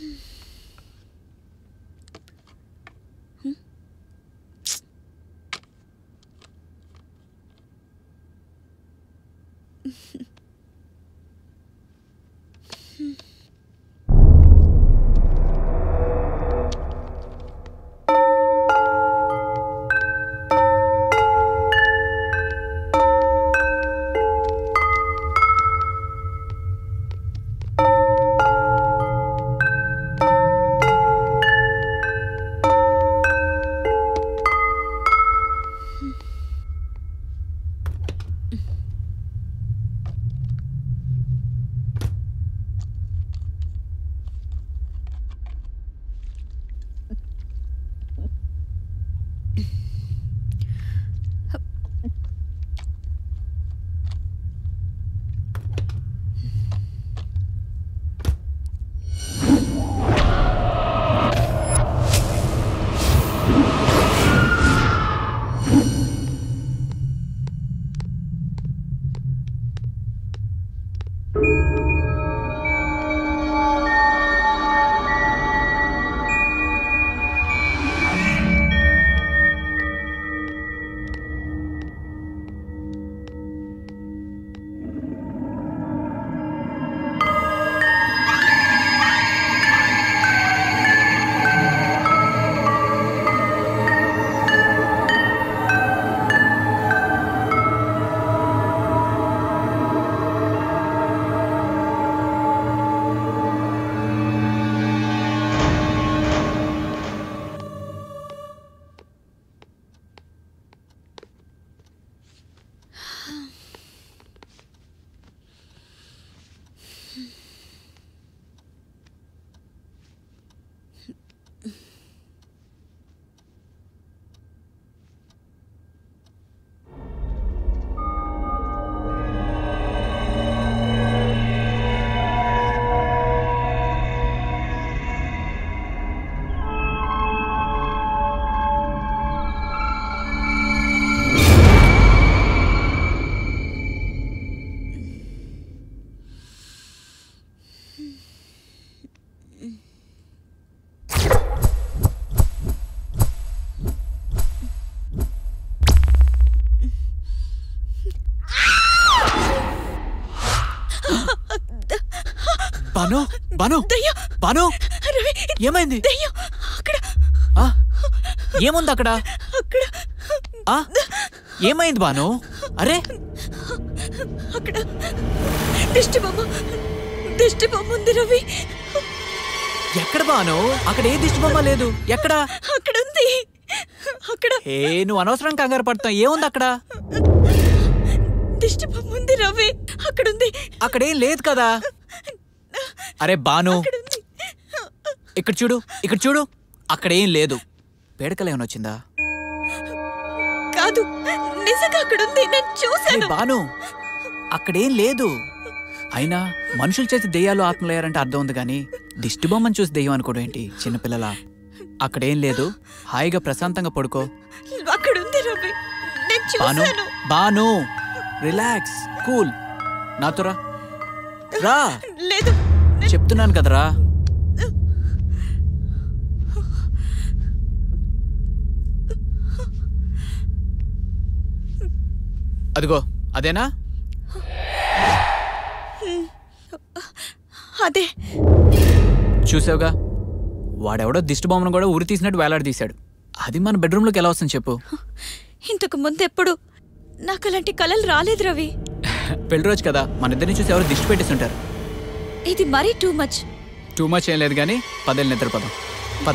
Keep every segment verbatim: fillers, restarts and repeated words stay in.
బాను బాను బాను ఏమైంది? ఏముంది అక్కడ? ఏమైంది బాను? అరే అక్కడ దిష్టి బొమ్మ దిష్టి బొమ్మ ఉంది రవి. ఎక్కడ బాను? అక్కడ ఏ దిష్టి బొమ్మ లేదు. ఎక్కడ? అక్కడ ఉంది. అక్కడ ఏ నువ్వు అనవసరం కంగారు పడతావు. ఏముంది అక్కడ? దిష్టి బొమ్మ ఉంది రవి. అక్కడ ఉంది. అక్కడేం లేదు కదా. అరే బాను ఇక్కడ చూడు ఇక్కడ చూడు అక్కడేం లేదు. పేడకలు ఏమైనా వచ్చిందా? కాదు నిజంగా అక్కడ ఉంది. నేను చూశాను. బాను అక్కడేం లేదు. అయినా మనుషులు చేసి దెయ్యాలు ఆత్మలయ్యారంటే అర్థం ఉంది కానీ దిష్టి బొమ్మను చూసి దెయ్యం అనుకోవడం ఏంటి చిన్నపిల్లల? అక్కడేం లేదు. హాయిగా ప్రశాంతంగా పడుకో. అక్కడ ఉంది రవి. నేను బాను చూశాను. Banu relax cool. నాతో రా రా. లేదు చెప్తున్నాను కదరా. అదిగో అదేనా? అదే. చూసావుగా వాడెవడో దిష్టి బొమ్మను కూడా ఊరి తీసినట్టు వేలాడి తీశాడు. అది మన బెడ్రూమ్లోకి ఎలా వస్తుంది చెప్పు? ఇంతకు ముందు ఎప్పుడు నాకు అలాంటి కలలు రాలేదు రవి. పెళ్లి రోజు కదా మన ఇద్దరిని చూసి ఎవరు దిష్టి పెట్టేసి ఉంటారు. ఇది మరీ టూ మచ్. టూ మచ్ ఏం లేదు కానీ పదేళ్ళు నిద్ర పదం పద.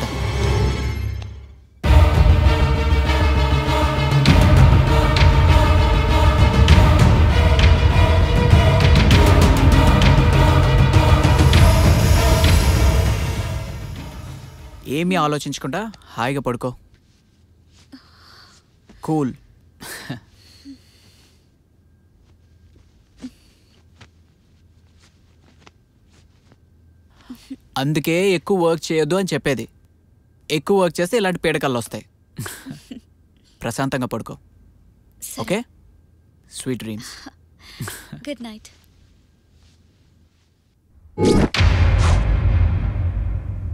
ఏమీ ఆలోచించకుండా హాయిగా పడుకో. కూల్. అందుకే ఎక్కువ వర్క్ చేయొద్దు అని చెప్పేది. ఎక్కువ వర్క్ చేస్తే ఇలాంటి పీడకలు వస్తాయి. ప్రశాంతంగా పడుకో. Okay? Sweet dreams. Good night.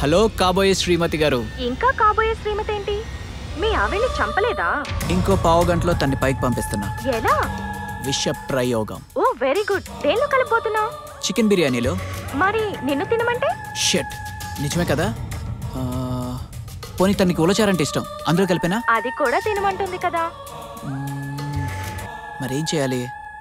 Hello కాబోయే శ్రీమతి గారు. ఇంకా కాబోయే శ్రీమతి ఏంటి? మీ ఆవిడ్ని చంపలేదా? ఇంకో పావు గంటలో తన్ని పైకి పంపిస్తున్నా. ఎలా? విష ప్రయోగం. Oh very good. దేనిలో కలిపోతున్నావు? చికెన్ బిర్యానీలో. మరి నిన్ను తినమంటే? షట్, నిజమే కదా. పోనీ తనకి ఉలచారంటే ఇష్టం, అందులో కలిపినా? అది కూడా తినమంటుంది కదా. మరేం చేయాలి?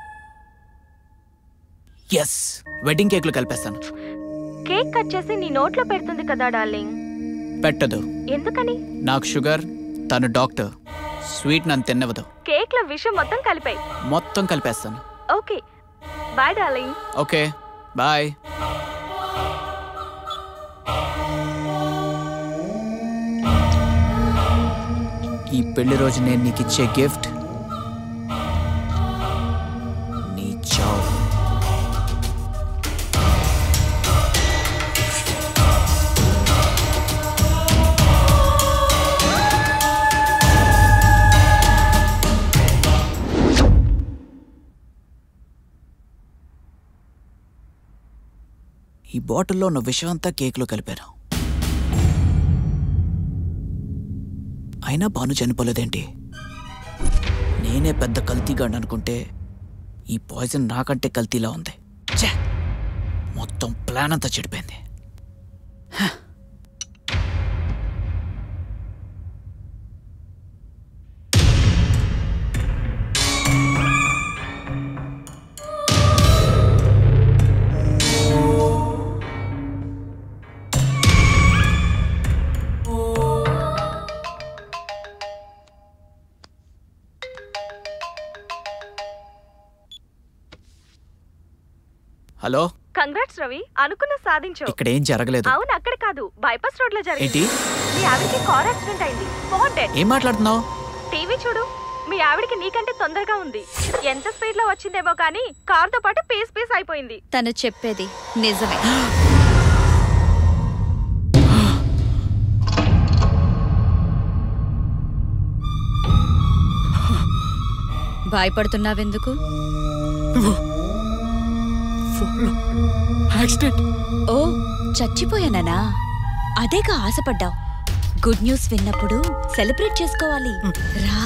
ఎస్, వెడ్డింగ్ కేక్లు కలిపేస్తాను. కేక్ కట్ చేసి నీ నోట్లో పెడుతుంది కదా డార్లింగ్. పెట్టదు. ఎందుకని? నాకు షుగర్, తను డాక్టర్. స్వీట్ నన్ను తిన్నవదు. కేక్ లో విషయం మొత్తం కలిపాయి. మొత్తం కలిపేస్తాను. Okay bye darling. Okay bye. ఈ పెళ్లి రోజు నేను నీకు ఇచ్చే గిఫ్ట్ నీ చావు. ఈ బాటిల్లో ఉన్న విషమంతా కేక్లో కలిపాను. అయినా బాను చనిపోలేదేంటి? నేనే పెద్ద కల్తీగాడు అనుకుంటే ఈ పాయిజన్ నాకంటే కల్తీలా ఉంది. ఛే, మొత్తం ప్లాన్ అంతా చెడిపోయింది. హలో, కంగ్రాట్స్ రవి, అనుకున్న సాధించు. ఇక్కడ ఏం జరగలేదు. అవును, అక్కడ కాదు, బైపాస్ రోడ్ లో జరిగింది. ఏంటి? మీ ఆవిడకి కార్ యాక్సిడెంట్ అయింది. Four dead. ఏం మాట్లాడుతున్నావు? టీవీ చూడు. మీ ఆవిడకి నీకంటే తొందరగా ఉంది. ఎంత స్పీడ్ లో వచ్చిందేమో కానీ కార్ తో పాటు పీస్ పీస్ అయిపోయింది. తను చెప్పేది నిజమే. భయపడుతున్నావెందుకు? ఓ, చచ్చిపోయానా? అదేగా ఆశపడ్డావు. గుడ్ న్యూస్ విన్నప్పుడు సెలబ్రేట్ చేసుకోవాలి. రా,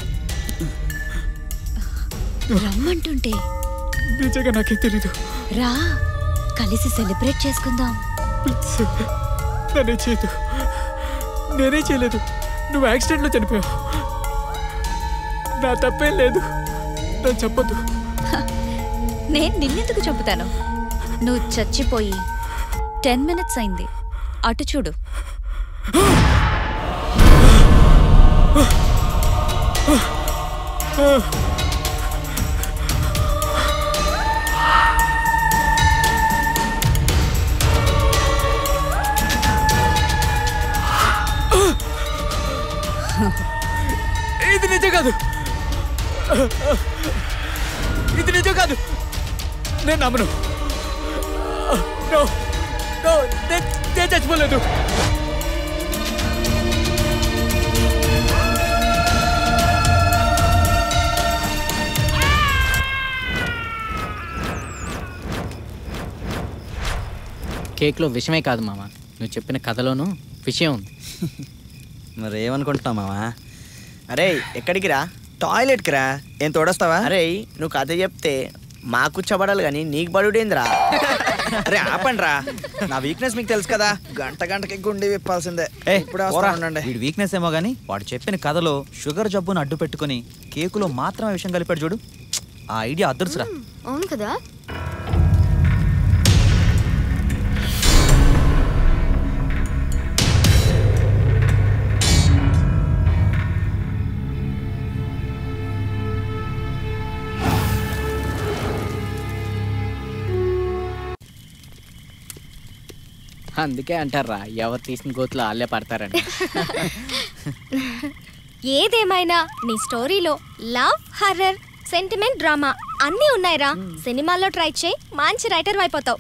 రమ్మంటుంటే. నిజంగా నాకే తెలీదు. రా, కలిసి సెలబ్రేట్ చేసుకుందాం. నేనే చేయదు నేనే చేయలేదు నువ్వు యాక్సిడెంట్లో చనిపోయావు. నా తప్పేం లేదు, నన్ను చెప్పొద్దు. నేను నిన్నెందుకు చంపుతాను? నువ్వు చచ్చిపోయి టెన్ మినిట్స్ అయింది. అటు చూడు. ఇది నిజం కాదు, ఇది నిజం కాదు. నేను నమ్మను. నేను చచ్చిపోలేదు. కేక్లో విషమే కాదు మామ, నువ్వు చెప్పిన కథలోనూ విషయం ఉంది. మరి ఏమనుకుంటున్నావు మామా? అరే ఎక్కడికి రా? టాయిలెట్కి రా. ఏం తోడొస్తావా? అరే నువ్వు కథ చెప్తే మాకు చబడాలి కానీ నీకు బడుడేందిరా? అరే ఆపండి రా, నా వీక్నెస్ మీకు తెలుసు కదా. గంట గంటకి గుండె విప్పాల్సిందే. ఉండండి. వీడి వీక్నెస్ ఏమో గానీ వాడు చెప్పిన కథలో షుగర్ జబ్బును అడ్డు పెట్టుకుని కేకులో మాత్రమే విషయం కలిపాడు చూడు. ఆ ఐడియా అదృశ్రా. అవును కదా. అందుకే అంటారా ఎవరు తీసిన గోతులు వాళ్ళే పడతారని. ఏదేమైనా నీ స్టోరీలో లవ్, హర్రర్, సెంటిమెంట్, డ్రామా అన్నీ ఉన్నాయిరా. సినిమాల్లో ట్రై చేయి, మంచి రైటర్ అయిపోతావు.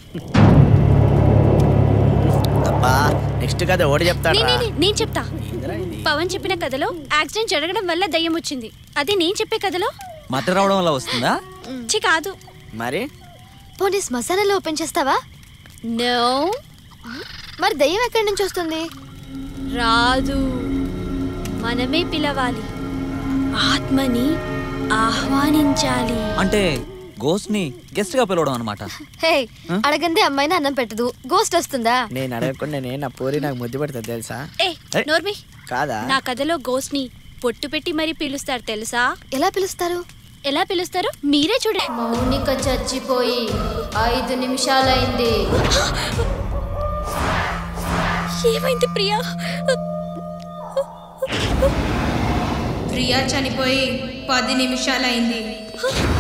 నెక్స్ట్ కథ ఓడి చెప్తాను. నేను చెప్తా. పవన్ చెప్పిన కథలో యాక్సిడెంట్ జరగడం వల్ల దయ్యం వచ్చింది. అదే నేను చెప్పే కథలో మధ్య రావడం వల్ల వస్తుందా? చి కాదు. మరి పోనీ శ్మశానంలో ఓపెన్ చేస్తావా? నో, మరి దయ్యం ఎక్కడి నుంచి వస్తుంది? రాదు, మనమే పిలవాలి, ఆత్మని ఆహ్వానించాలి. అంటే గోస్ట్ ని గెస్ట్ గా పిలవడం అనమాట. హే, అడగందే అమ్మాయిని అన్నం పెట్టదు, గోస్ట్ వస్తుందా? నేను అడగకుండా నేను నా పూరి నాకు ముద్దు పెడతా తెలుసా? ఏ నోర్మి, కాదా? నా కథలో గోస్ట్ ని పొట్టు పెట్టి మరీ పిలుస్తారు తెలుసా? ఎలా పిలుస్తారు? ఎలా పిలుస్తారు మీరే చూడండి. మౌనిక చచ్చిపోయి ఐదు నిమిషాలైంది. ఏమైంది ప్రియా? ప్రియా చనిపోయి పది నిమిషాలైంది.